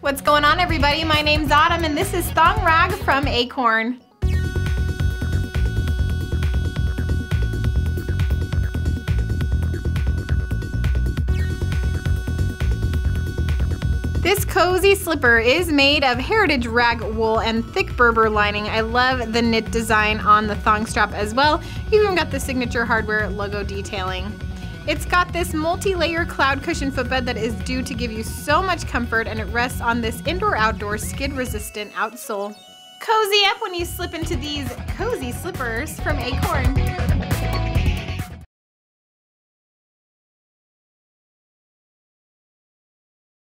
What's going on, everybody? My name's Autumn and this is Thong Ragg from Acorn. This cozy slipper is made of heritage rag wool and thick Berber lining. I love the knit design on the thong strap as well. You even got the signature hardware logo detailing. It's got this multi-layer cloud cushion footbed that is due to give you so much comfort, and it rests on this indoor-outdoor skid-resistant outsole. Cozy up when you slip into these cozy slippers from Acorn.